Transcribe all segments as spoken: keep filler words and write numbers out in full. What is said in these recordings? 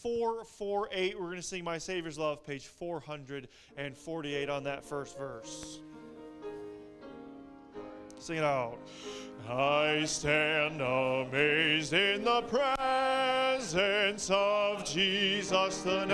four forty-eight. We're going to sing My Savior's Love, page four forty-eight on that first verse. Sing it out. I stand amazed in the presence of Jesus the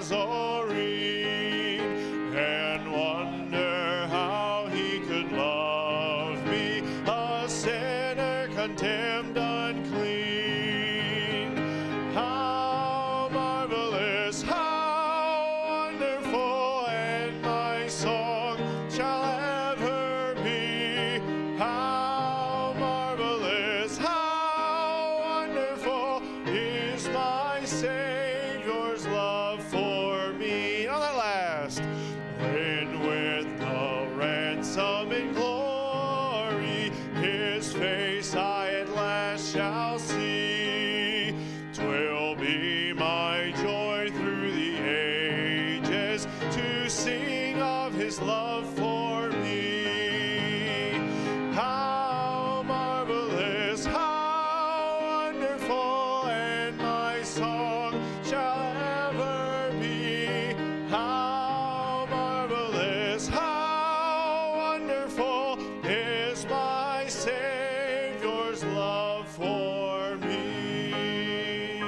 Nazarene, and wonder how he could love me, a sinner condemned unclean. How marvelous, how wonderful, and my song shall ever be. How marvelous, how wonderful is my Savior's love for me. On that last, when with the ransom in glory his face I at last shall see, 'twill be my joy through the ages to sing of his love for me. How marvelous, how wonderful, and my song shall ever be. How marvelous, how wonderful is my Savior's love for me.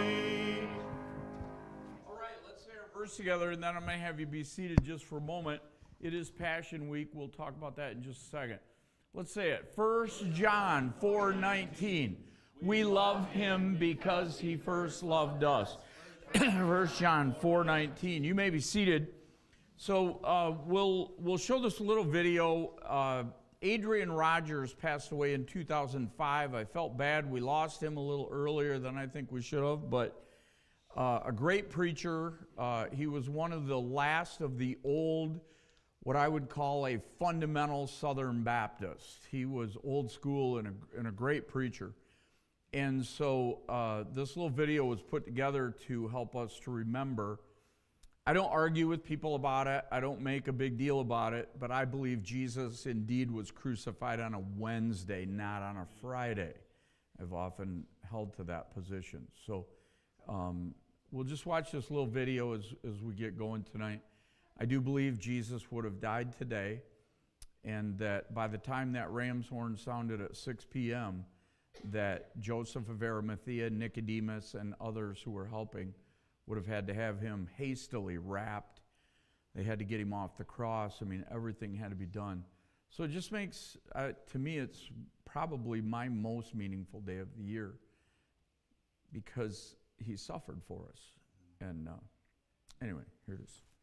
All right, let's say our verse together, and then I'm going to have you be seated just for a moment. It is Passion Week. We'll talk about that in just a second. Let's say it. First John four nineteen. We love him because he first loved us. First John four nineteen. You may be seated. So uh, we'll we'll show this little video. Uh, Adrian Rogers passed away in two thousand five. I felt bad. We lost him a little earlier than I think we should have, but uh, a great preacher. Uh, he was one of the last of the old, what I would call a fundamental Southern Baptist. He was old school and a, and a great preacher. And so uh, this little video was put together to help us to remember. I don't argue with people about it. I don't make a big deal about it, but I believe Jesus indeed was crucified on a Wednesday, not on a Friday. I've often held to that position. So um, we'll just watch this little video as, as we get going tonight. I do believe Jesus would have died today, and that by the time that ram's horn sounded at six p m, that Joseph of Arimathea, Nicodemus, and others who were helping would have had to have him hastily wrapped. They had to get him off the cross. I mean, everything had to be done. So it just makes, uh, to me, it's probably my most meaningful day of the year because he suffered for us. And uh, anyway, here it is.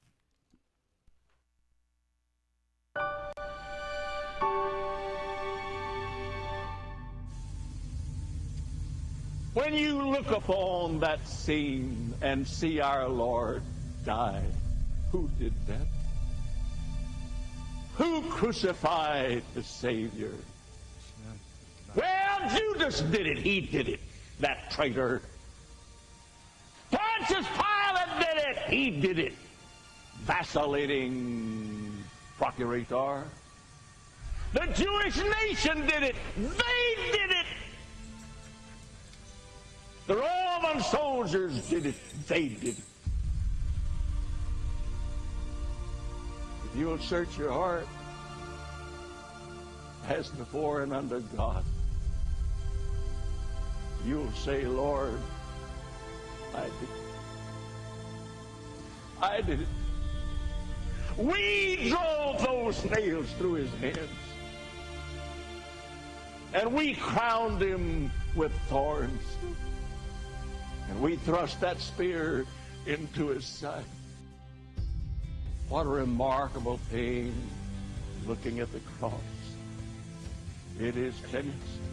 When you look upon that scene and see our Lord die, who did that? Who crucified the Savior? Well, Judas did it. He did it, that traitor. Pontius Pilate did it. He did it. Vacillating procurator. The Jewish nation did it. They did it. The Roman soldiers did it. They did it. If you'll search your heart, as before and under God, you'll say, Lord, I did it. I did it. We drove those nails through his hands. And we crowned him with thorns. And we thrust that spear into his side. What a remarkable thing, looking at the cross. It is finished.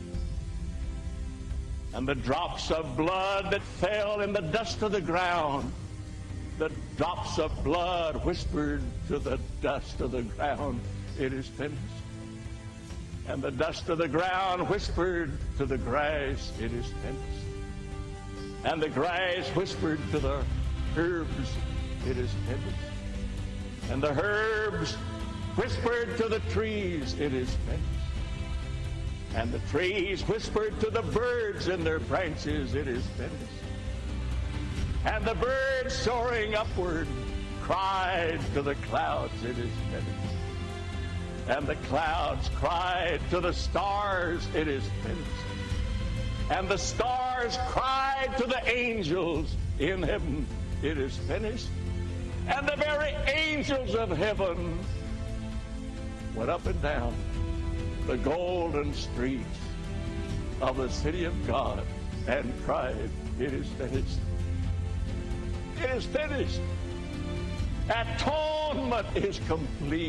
And the drops of blood that fell in the dust of the ground, the drops of blood whispered to the dust of the ground, it is finished. And the dust of the ground whispered to the grass, it is finished. And the grass whispered to the herbs, it is finished. And the herbs whispered to the trees, it is finished. And the trees whispered to the birds in their branches, it is finished. And the birds soaring upward cried to the clouds, it is finished. And the clouds cried to the stars, it is finished. And the stars cried to the angels in heaven, it is finished. And the very angels of heaven went up and down the golden streets of the city of God and cried, it is finished. It is finished. Atonement is complete.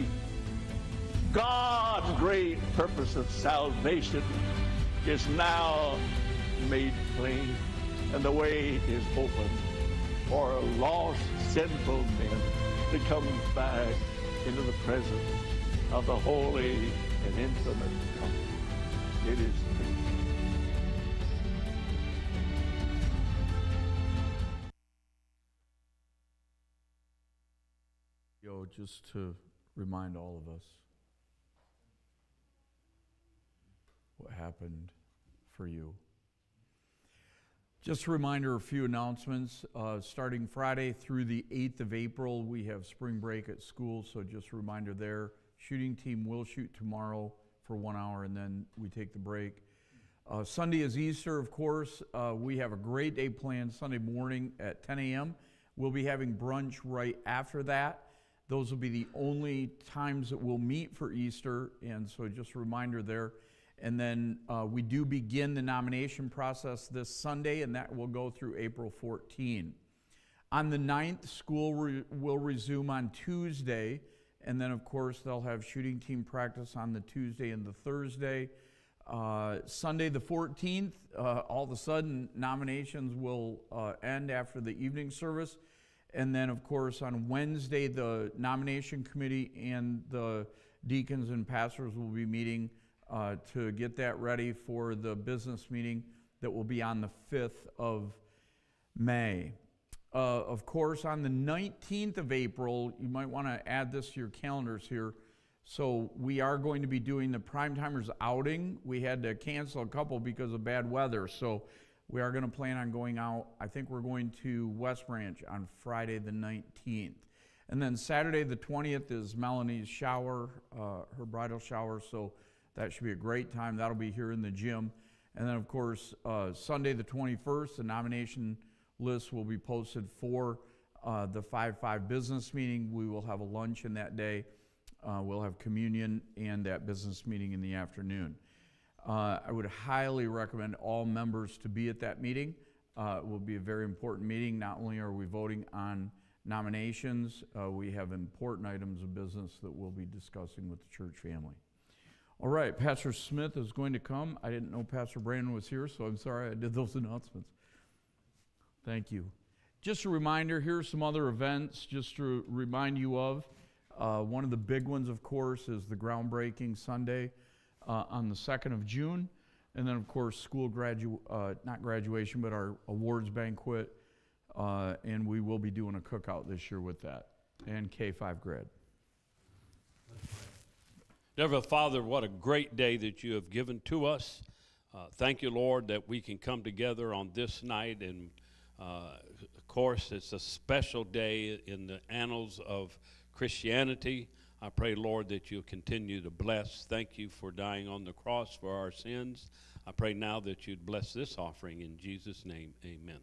God's great purpose of salvation is now made plain, and the way is open for lost, sinful men to come back into the presence of the holy and infinite God. It is finished. Yo, just to remind all of us what happened for you. Just a reminder, a few announcements. Uh, starting Friday through the eighth of April, we have spring break at school, so just a reminder there. Shooting team will shoot tomorrow for one hour, and then we take the break. Uh, Sunday is Easter, of course. Uh, we have a great day planned Sunday morning at ten a.m. We'll be having brunch right after that. Those will be the only times that we'll meet for Easter, and so just a reminder there. And then uh, we do begin the nomination process this Sunday, and that will go through April fourteenth. On the ninth, school re- will resume on Tuesday, and then, of course, they'll have shooting team practice on the Tuesday and the Thursday. Uh, Sunday the fourteenth, uh, all of a sudden, nominations will uh, end after the evening service. And then, of course, on Wednesday, the nomination committee and the deacons and pastors will be meeting uh, to get that ready for the business meeting that will be on the fifth of May. Uh, of course, on the nineteenth of April, you might want to add this to your calendars here. So we are going to be doing the Primetimers outing. We had to cancel a couple because of bad weather. So we are going to plan on going out. I think we're going to West Branch on Friday the nineteenth. And then Saturday the twentieth is Melanie's shower, uh, her bridal shower. So that should be a great time. That'll be here in the gym. And then, of course, uh, Sunday the twenty-first, the nomination list will be posted for uh, the five five business meeting. We will have a luncheon that day. Uh, we'll have communion and that business meeting in the afternoon. Uh, I would highly recommend all members to be at that meeting. Uh, it will be a very important meeting. Not only are we voting on nominations, uh, we have important items of business that we'll be discussing with the church family. All right, Pastor Smith is going to come. I didn't know Pastor Brandon was here, so I'm sorry I did those announcements. Thank you. Just a reminder, here are some other events just to remind you of. Uh, one of the big ones, of course, is the groundbreaking Sunday uh, on the second of June. And then, of course, school gradu- uh, not graduation, but our awards banquet. Uh, and we will be doing a cookout this year with that. And K five grad. Dear Father, what a great day that you have given to us. Uh, thank you, Lord, that we can come together on this night. And, uh, of course, it's a special day in the annals of Christianity. I pray, Lord, that you'll continue to bless. Thank you for dying on the cross for our sins. I pray now that you'd bless this offering in Jesus' name. Amen.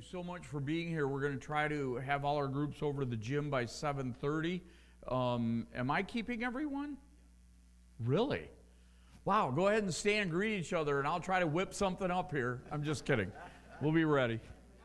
so much for being here. We're going to try to have all our groups over to the gym by seven thirty. Um, am I keeping everyone? Really? Wow, go ahead and stand and greet each other, and I'll try to whip something up here. I'm just kidding. We'll be ready.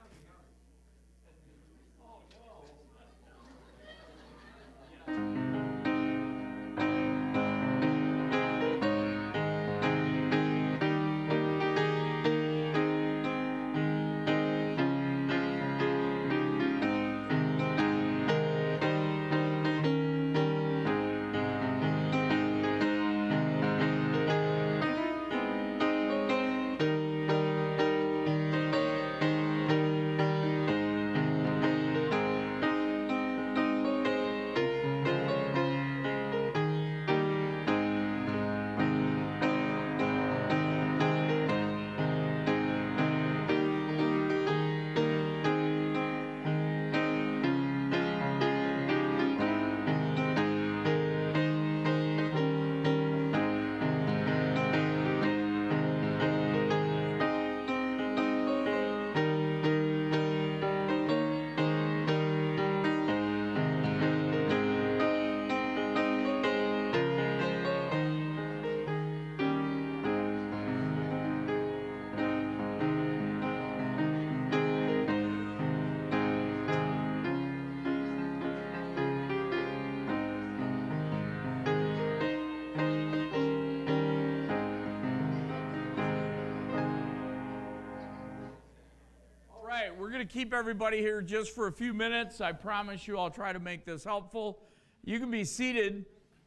We're going to keep everybody here just for a few minutes. I promise you I'll try to make this helpful. You can be seated.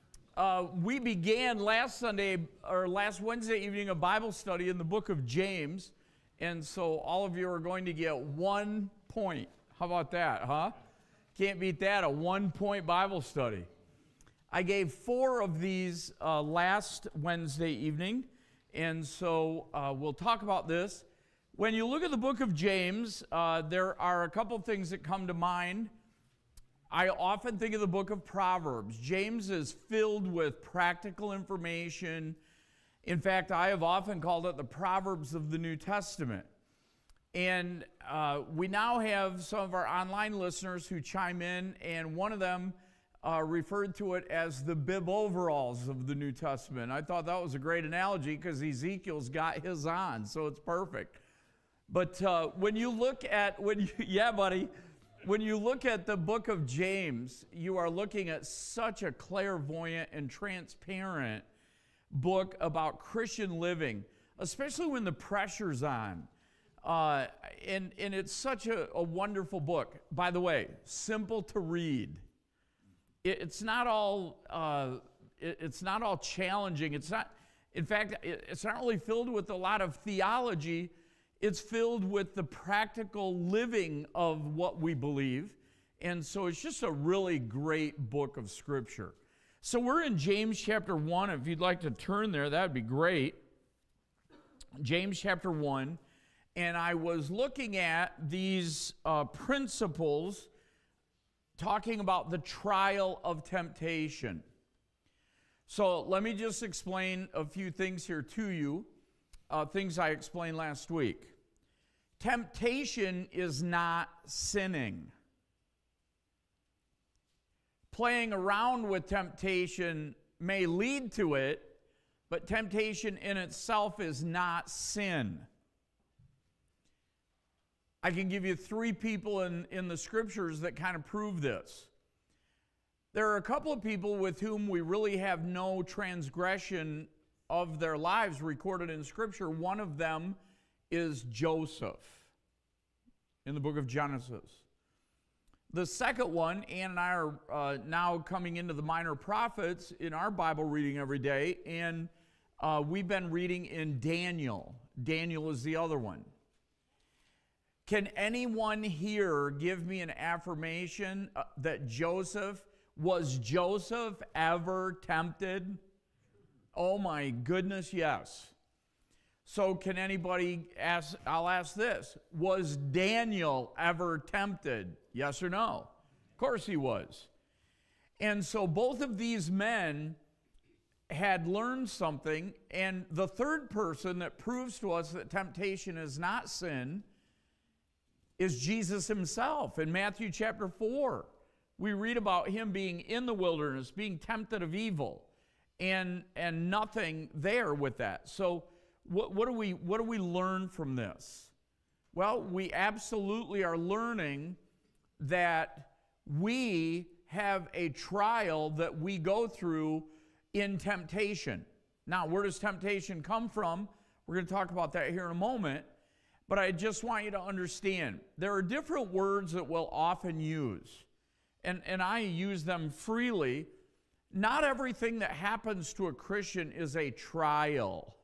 Uh, we began last Sunday, or last Wednesday evening, a Bible study in the book of James. And so all of you are going to get one point. How about that, huh? Can't beat that, a one-point Bible study. I gave four of these uh, last Wednesday evening. And so uh, we'll talk about this. When you look at the book of James, uh, there are a couple things that come to mind. I often think of the book of Proverbs. James is filled with practical information. In fact, I have often called it the Proverbs of the New Testament. And uh, we now have some of our online listeners who chime in, and one of them uh, referred to it as the bib overalls of the New Testament. I thought that was a great analogy because Ezekiel's got his on, so it's perfect. But uh, when you look at, when you, yeah, buddy, when you look at the book of James, you are looking at such a clairvoyant and transparent book about Christian living, especially when the pressure's on. Uh, and, and it's such a, a wonderful book. By the way, simple to read. It, it's not all, uh, it, it's not all challenging. It's not, in fact, it, it's not really filled with a lot of theology. It's filled with the practical living of what we believe. And so it's just a really great book of Scripture. So we're in James chapter one. If you'd like to turn there, that would be great. James chapter one. And I was looking at these uh, principles talking about the trial of temptation. So let me just explain a few things here to you, uh, things I explained last week. Temptation is not sinning. Playing around with temptation may lead to it, but temptation in itself is not sin. I can give you three people in, in the scriptures that kind of prove this. There are a couple of people with whom we really have no transgression of their lives recorded in Scripture. One of them is Joseph in the book of Genesis. The second one, Ann and I are uh, now coming into the minor prophets in our Bible reading every day, and uh, we've been reading in Daniel. Daniel is the other one. Can anyone here give me an affirmation uh, that Joseph, was Joseph ever tempted? Oh my goodness, yes. So can anybody ask, I'll ask this, was Daniel ever tempted? Yes or no? Of course he was. And so both of these men had learned something, and the third person that proves to us that temptation is not sin is Jesus himself. In Matthew chapter four, we read about him being in the wilderness, being tempted of evil, and, and nothing there with that. So what, what, do we, what do we learn from this? Well, we absolutely are learning that we have a trial that we go through in temptation. Now, where does temptation come from? We're going to talk about that here in a moment. But I just want you to understand, there are different words that we'll often use. And, and I use them freely. Not everything that happens to a Christian is a trial.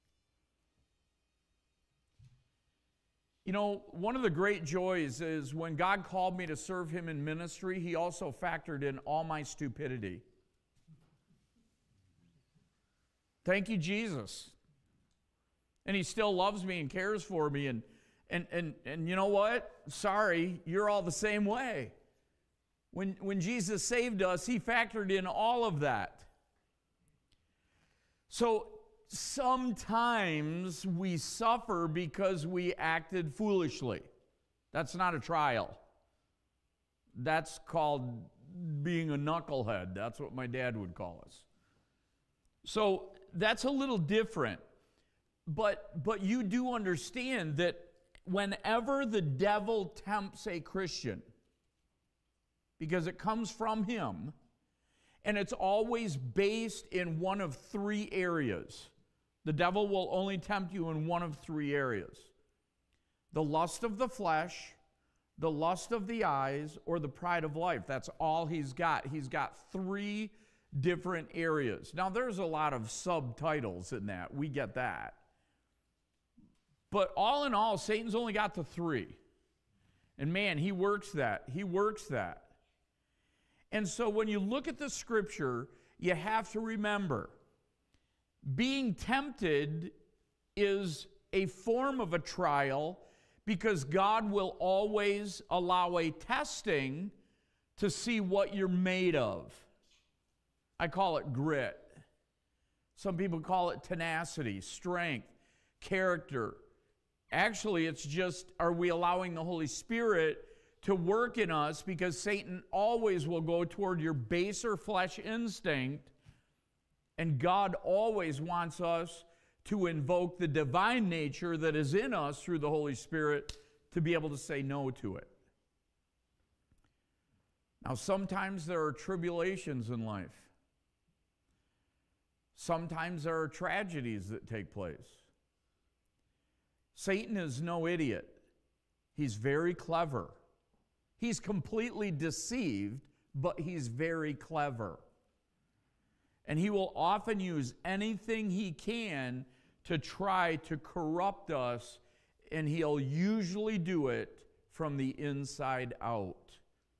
You know, one of the great joys is when God called me to serve him in ministry, he also factored in all my stupidity. Thank you, Jesus. And he still loves me and cares for me. And, and, and, and you know what? Sorry, you're all the same way. When, when Jesus saved us, he factored in all of that. So sometimes we suffer because we acted foolishly. That's not a trial. That's called being a knucklehead. That's what my dad would call us. So that's a little different. But, but you do understand that whenever the devil tempts a Christian, because it comes from him, and it's always based in one of three areas. The devil will only tempt you in one of three areas. The lust of the flesh, the lust of the eyes, or the pride of life. That's all he's got. He's got three different areas. Now, there's a lot of subtitles in that. We get that. But all in all, Satan's only got the three. And man, he works that. He works that. And so when you look at the scripture, you have to remember, being tempted is a form of a trial because God will always allow a testing to see what you're made of. I call it grit. Some people call it tenacity, strength, character. Actually, it's just, are we allowing the Holy Spirit to work in us, because Satan always will go toward your baser flesh instinct, and God always wants us to invoke the divine nature that is in us through the Holy Spirit to be able to say no to it. Now, sometimes there are tribulations in life. Sometimes there are tragedies that take place. Satan is no idiot. He's very clever. He's completely deceived, but he's very clever. And he will often use anything he can to try to corrupt us, and he'll usually do it from the inside out.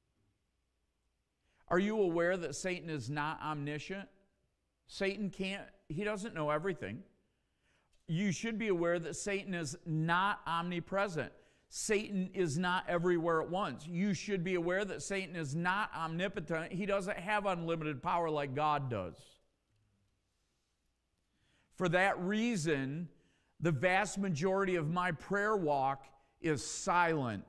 Are you aware that Satan is not omniscient? Satan can't, he doesn't know everything. You should be aware that Satan is not omnipresent. Satan is not everywhere at once. You should be aware that Satan is not omnipotent. He doesn't have unlimited power like God does. For that reason, the vast majority of my prayer walk is silent.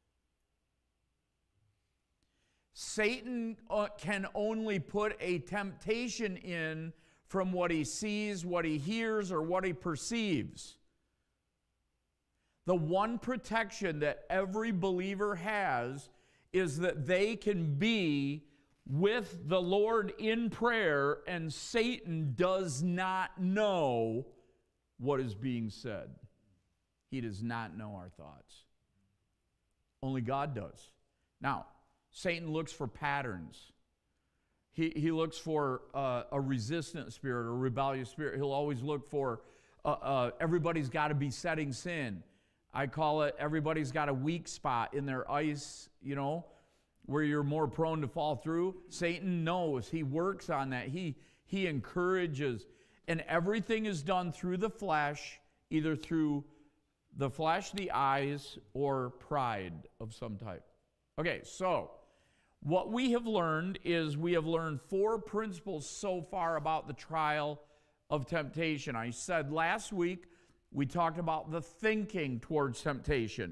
Satan uh, can only put a temptation in from what he sees, what he hears, or what he perceives. The one protection that every believer has is that they can be with the Lord in prayer, and Satan does not know what is being said. He does not know our thoughts. Only God does. Now, Satan looks for patterns. He, he looks for uh, a resistant spirit, a rebellious spirit. He'll always look for uh, uh, everybody's got to be setting sin. I call it everybody's got a weak spot in their ice, you know, where you're more prone to fall through. Satan knows. He works on that. He, he encourages. And everything is done through the flesh, either through the flesh, the eyes, or pride of some type. Okay, so what we have learned is we have learned four principles so far about the trial of temptation. I said last week we talked about the thinking towards temptation,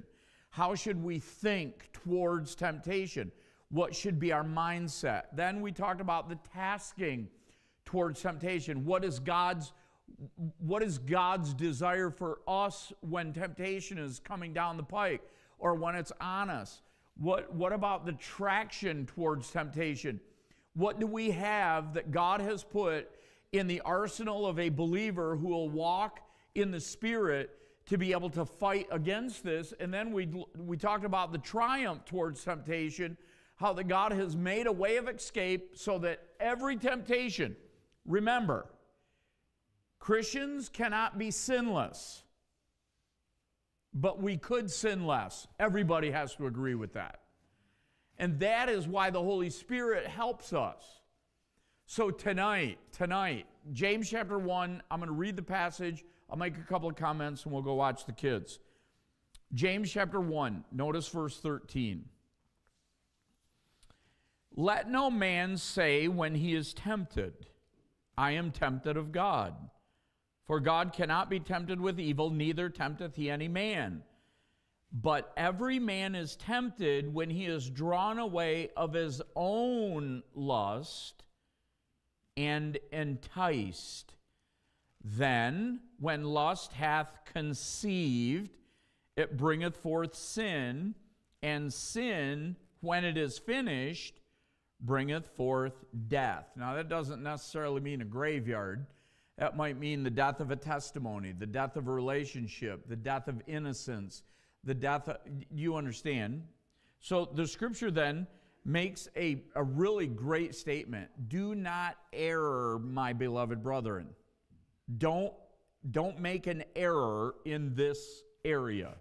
How should we think towards temptation? What should be our mindset? Then we talked about the tasking towards temptation. What is God's what is God's desire for us when temptation is coming down the pike or when it's on us? What, what about the traction towards temptation? What do we have that God has put in the arsenal of a believer who will walk in the Spirit to be able to fight against this? And then we, we talked about the triumph towards temptation, how that God has made a way of escape so that every temptation, remember, Christians cannot be sinless, but we could sin less. Everybody has to agree with that. And that is why the Holy Spirit helps us. So tonight, tonight, James chapter one, I'm going to read the passage. I'll make a couple of comments and we'll go watch the kids. James chapter one, notice verse thirteen. Let no man say when he is tempted, I am tempted of God. For God cannot be tempted with evil, neither tempteth he any man. But every man is tempted when he is drawn away of his own lust and enticed. Then, when lust hath conceived, it bringeth forth sin, and sin, when it is finished, bringeth forth death. Now, that doesn't necessarily mean a graveyard. That might mean the death of a testimony, the death of a relationship, the death of innocence, the death of, you understand. So the scripture then makes a, a really great statement. Do not err, my beloved brethren. Don't, don't make an error in this area.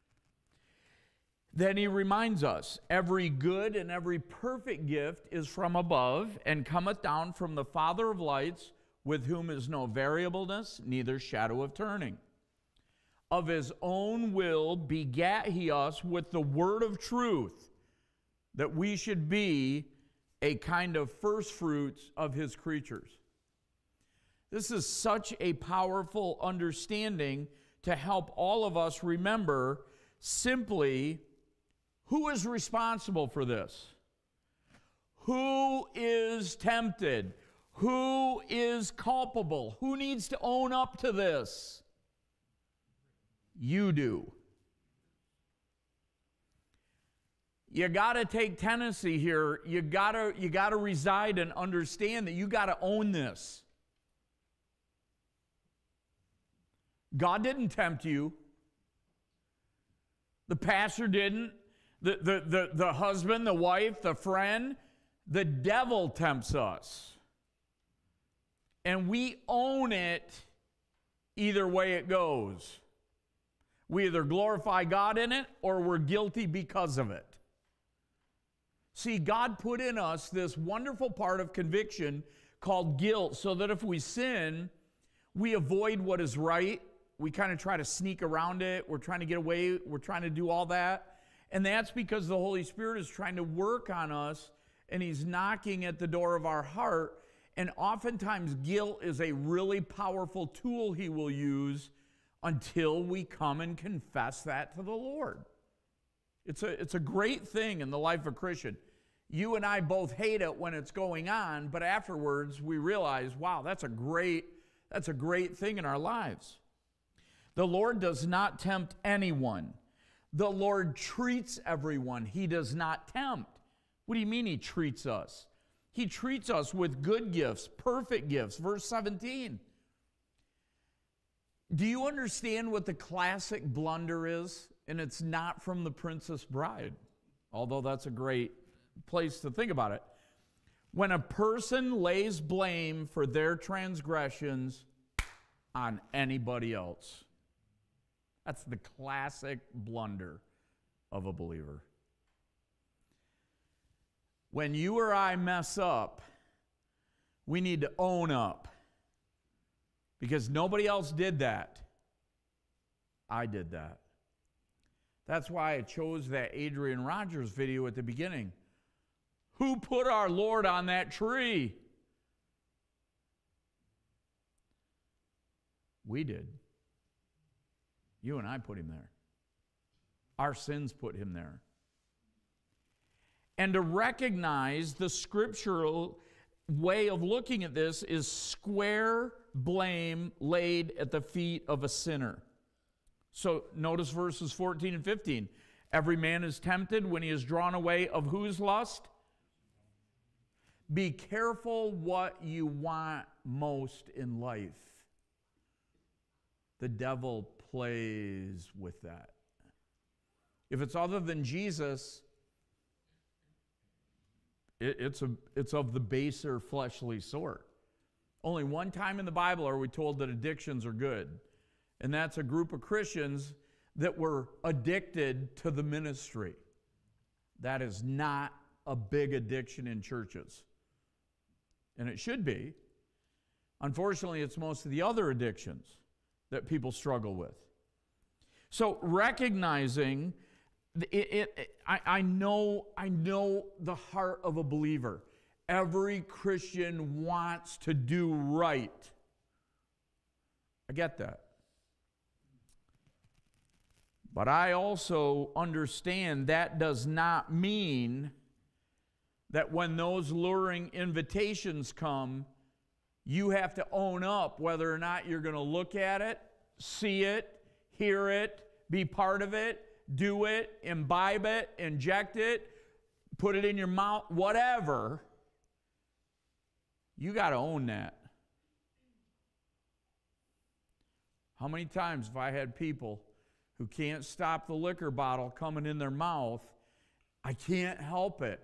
Then he reminds us, every good and every perfect gift is from above and cometh down from the Father of lights, with whom is no variableness, neither shadow of turning. Of his own will begat he us with the word of truth, that we should be a kind of first fruits of his creatures. This is such a powerful understanding to help all of us remember simply who is responsible for this. Who is tempted? Who is culpable? Who needs to own up to this? You do. You got to take Tennessee here. You got to you got to reside and understand that you got to own this. God didn't tempt you. The pastor didn't. The, the, the, the husband, the wife, the friend. The devil tempts us. And we own it either way it goes. We either glorify God in it or we're guilty because of it. See, God put in us this wonderful part of conviction called guilt so that if we sin, we avoid what is right. We kind of try to sneak around it. We're trying to get away. We're trying to do all that. And that's because the Holy Spirit is trying to work on us and he's knocking at the door of our heart. And oftentimes guilt is a really powerful tool he will use until we come and confess that to the Lord. It's a, it's a great thing in the life of a Christian. You and I both hate it when it's going on, but afterwards we realize, wow, that's a great, that's a great thing in our lives. The Lord does not tempt anyone. The Lord treats everyone. He does not tempt. What do you mean he treats us? He treats us with good gifts, perfect gifts. Verse seventeen. Do you understand what the classic blunder is? And it's not from The Princess Bride, although that's a great place to think about it. When a person lays blame for their transgressions on anybody else. That's the classic blunder of a believer. When you or I mess up, we need to own up. Because nobody else did that. I did that. That's why I chose that Adrian Rogers video at the beginning. Who put our Lord on that tree? We did. You and I put him there. Our sins put him there. And to recognize the scriptural way of looking at this is square blame laid at the feet of a sinner. So notice verses fourteen and fifteen. Every man is tempted when he is drawn away of whose lust? Be careful what you want most in life. The devil plays with that. If it's other than Jesus, it, it's, a, it's of the baser fleshly sort. Only one time in the Bible are we told that addictions are good. And that's a group of Christians that were addicted to the ministry. That is not a big addiction in churches. And it should be. Unfortunately, it's most of the other addictions that people struggle with. So recognizing, it, it, it, I, I know, I know the heart of a believer. Every Christian wants to do right. I get that. But I also understand that does not mean that when those luring invitations come, you have to own up whether or not you're going to look at it, see it, hear it, be part of it, do it, imbibe it, inject it, put it in your mouth, whatever. You got to own that. How many times have I had people who can't stop the liquor bottle coming in their mouth? I can't help it.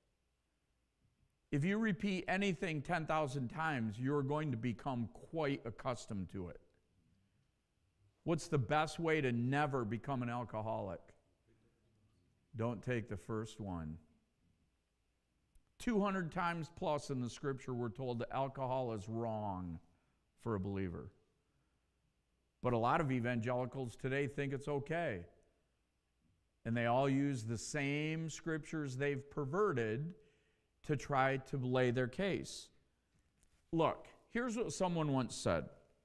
If you repeat anything ten thousand times, you're going to become quite accustomed to it. What's the best way to never become an alcoholic? Don't take the first one. two hundred times plus in the scripture we're told that alcohol is wrong for a believer. But a lot of evangelicals today think it's okay. And they all use the same scriptures they've perverted to try to lay their case. Look, here's what someone once said.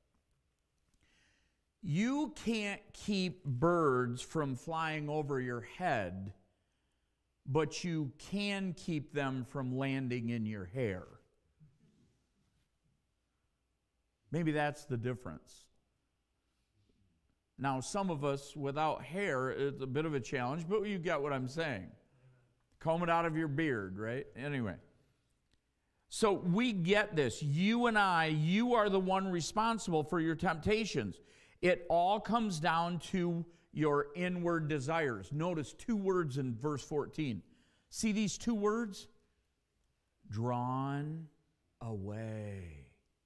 You can't keep birds from flying over your head, but you can keep them from landing in your hair. Maybe that's the difference. Now, some of us without hair, it's a bit of a challenge, but you get what I'm saying. Comb it out of your beard, right? Anyway. So we get this. You and I, you are the one responsible for your temptations. It all comes down to your inward desires. Notice two words in verse fourteen. See these two words? Drawn away.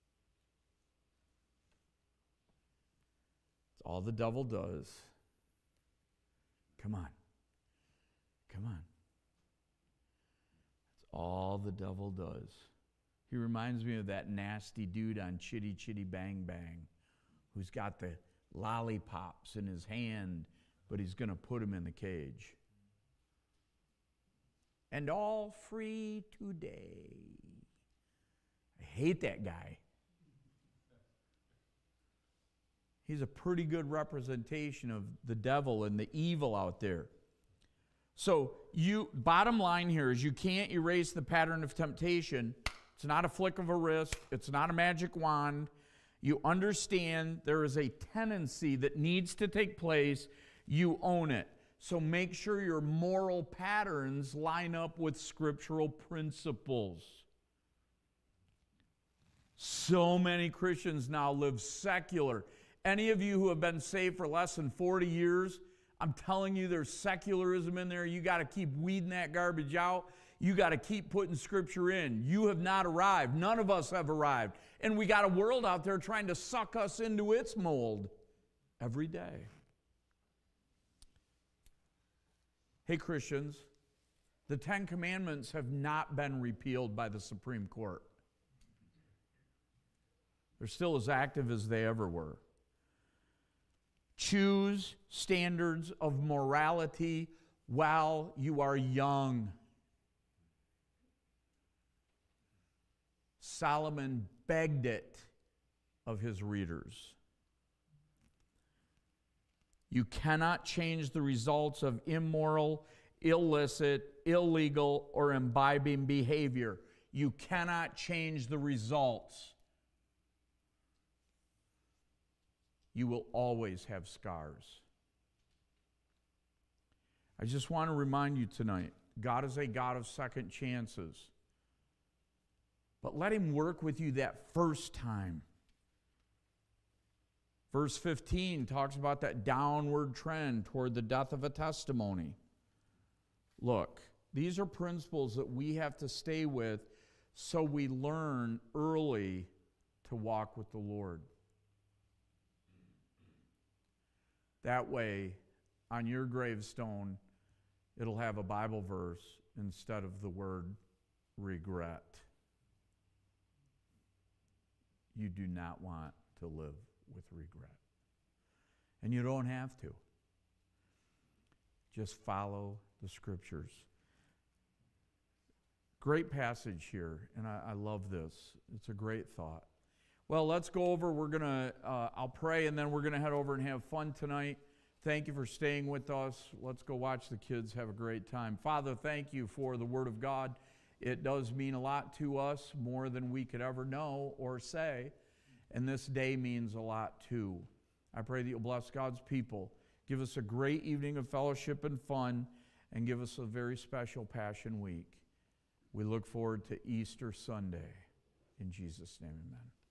It's all the devil does. Come on. Come on. That's all the devil does. He reminds me of that nasty dude on Chitty Chitty Bang Bang who's got the lollipops in his hand, but he's going to put him in the cage. And all free today. I hate that guy. He's a pretty good representation of the devil and the evil out there. So, you, bottom line here is you can't erase the pattern of temptation. It's not a flick of a wrist. It's not a magic wand. You understand there is a tendency that needs to take place. You own it. So make sure your moral patterns line up with scriptural principles. So many Christians now live secular. Any of you who have been saved for less than forty years, I'm telling you there's secularism in there. You got to keep weeding that garbage out. You got to keep putting scripture in. You have not arrived. None of us have arrived. And we got a world out there trying to suck us into its mold every day. Hey, Christians, the Ten Commandments have not been repealed by the Supreme Court. They're still as active as they ever were. Choose standards of morality while you are young. Solomon begged it of his readers. You cannot change the results of immoral, illicit, illegal, or imbibing behavior. You cannot change the results. You will always have scars. I just want to remind you tonight, God is a God of second chances. But let Him work with you that first time. Verse fifteen talks about that downward trend toward the death of a testimony. Look, these are principles that we have to stay with so we learn early to walk with the Lord. That way, on your gravestone, it'll have a Bible verse instead of the word regret. You do not want to live with regret. And you don't have to. Just follow the Scriptures. Great passage here, and I, I love this. It's a great thought. Well, let's go over. We're going to, uh, I'll pray, and then we're going to head over and have fun tonight. Thank you for staying with us. Let's go watch the kids have a great time. Father, thank you for the Word of God. It does mean a lot to us, more than we could ever know or say. And this day means a lot too. I pray that you'll bless God's people. Give us a great evening of fellowship and fun, and give us a very special Passion Week. We look forward to Easter Sunday. In Jesus' name, amen.